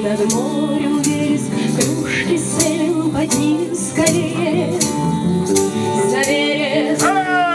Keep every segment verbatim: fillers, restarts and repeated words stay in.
над морем вереск, кружки с элем поднимем скорее за вереск.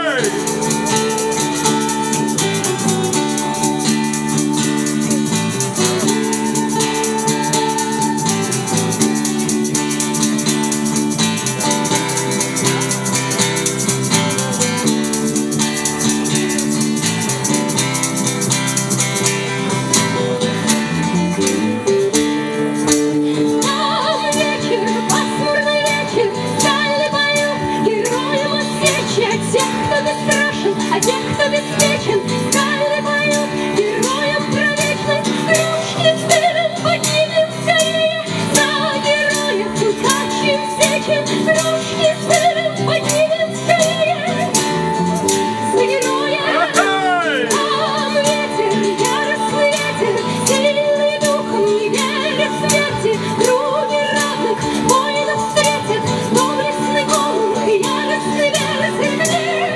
А тех, кто беспечен, скалы поют героям про вечность. Кружки с элем поднимем скорее за героев, утащим сечен. Кружки с элем поднимем скорее за героев. Там ветер, яростный ветер, сильный духом, не веря в смерти. Круги равных воинов встретят доблестный конунг, яростный ветер.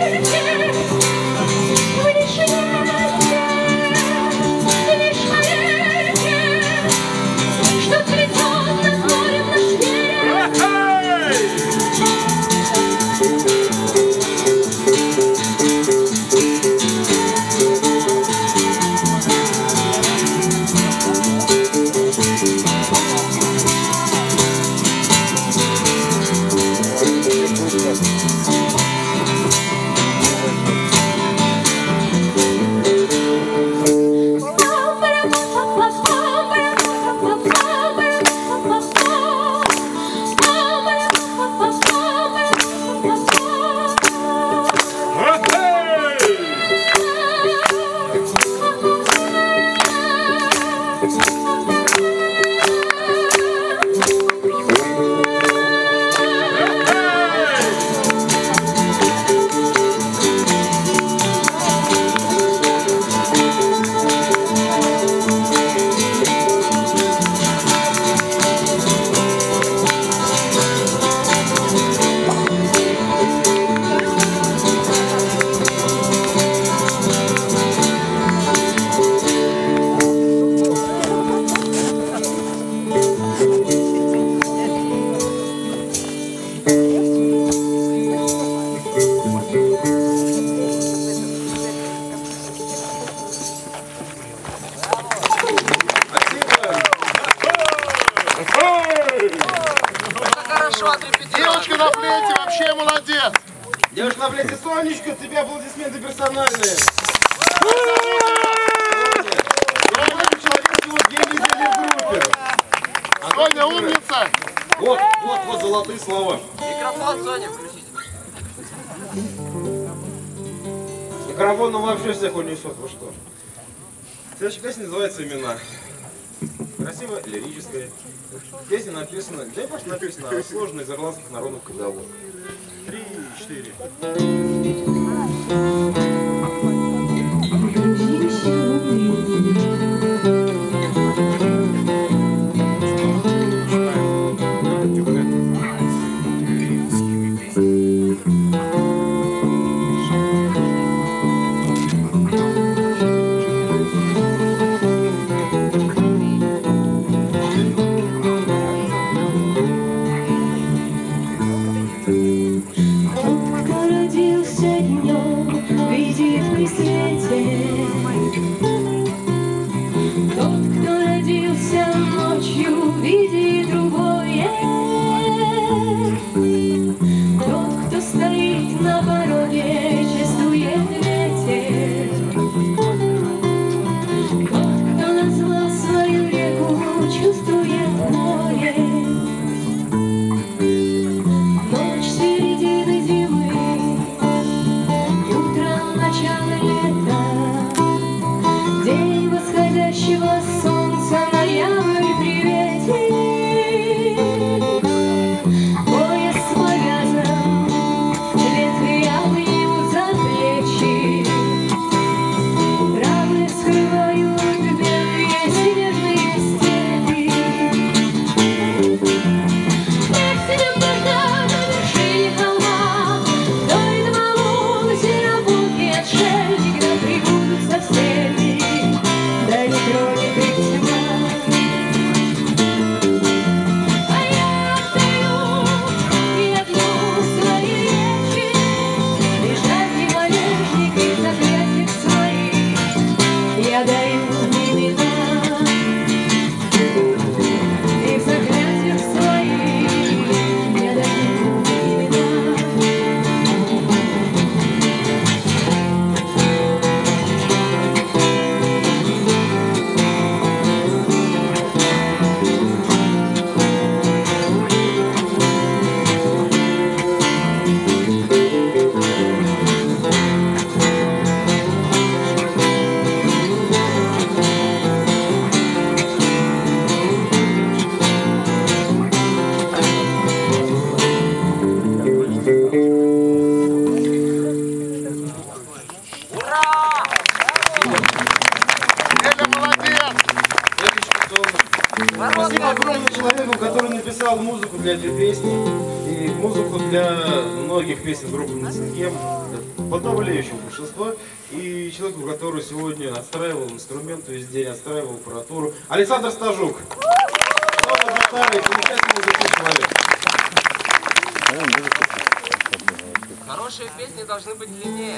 Девочка на флейте вообще молодец! Девушка на флейте, Сонечка, тебе аплодисменты персональные. Соня, умница! Вот, вот, вот золотые слова. Микрофон, Соня, включите. Микрофон, ну вообще всех унесет, вы что? Следующая песня называется «Имена». Красивая, лирическая. Песня написана, да и просто написана, сложная из ирландских народных поговорок. Три, четыре. День восходящего солнца, ноябрь приветит. Спасибо огромное человеку, который написал музыку для этой песни и музыку для многих песен группы Нацинкем, подавляющего большинства, и человеку, который сегодня отстраивал инструменты весь день, отстраивал аппаратуру. Александр Стажук. Снова гитары, замечательный музыкальный человек. Хорошие песни должны быть длиннее.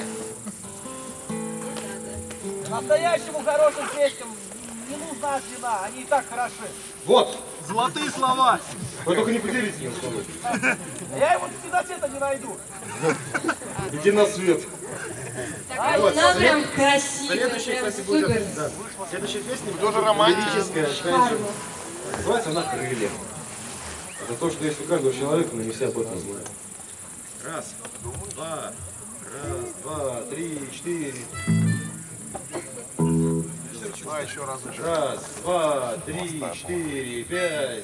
Настоящему хорошим песням не нужна длина, они и так хороши. Вот. Золотые слова. Вы только не поделитесь им с тобой. Я его цвета не найду. Иди на свет. Вот, она прям красивая, Следующая, прям кстати, будет, супер. да. Следующая песня Тоже романтика. лирическая, опять же. Называется она «Крылья». Это то, что есть у каждого человека, но не все об этом знают. Раз, два, раз, два, три, четыре. А еще разочек. Раз, два, три, четыре, пять.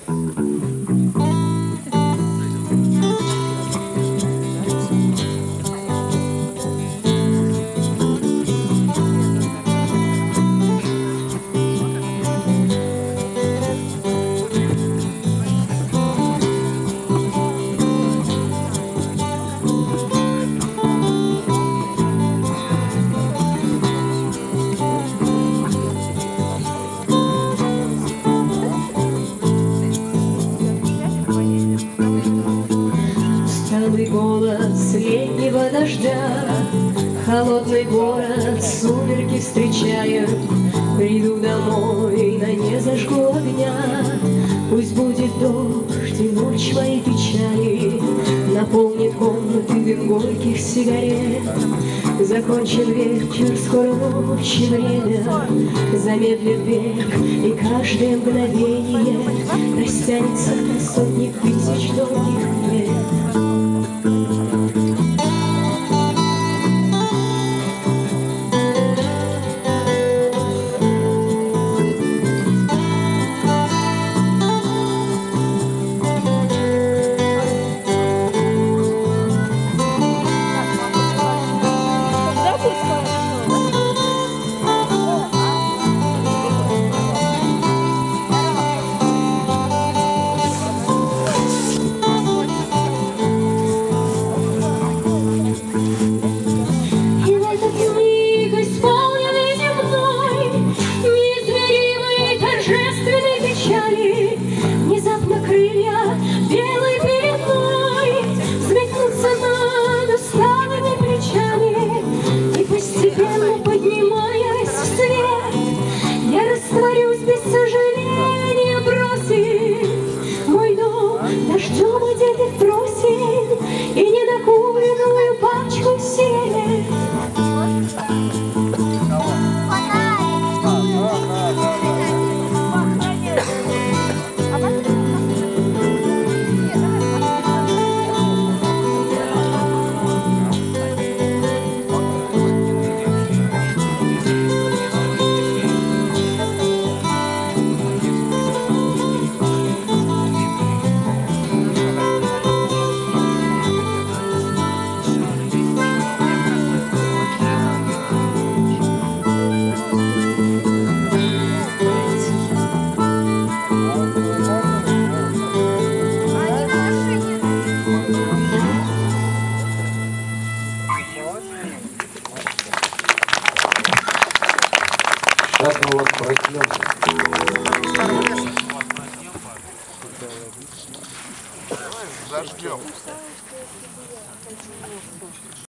Усталый голос летнего дождя, холодный город, сумерки встречают. Приду домой, на не зажгу огня. Пусть будет дождь и ночь моей печали наполнит комнаты дым горьких сигарет. Закончен вечер, скоро ночь и время замедлит бег, и каждое мгновение растянется на сотни тысяч долгих лет. Сейчас мы вас проснемся. Зажгем.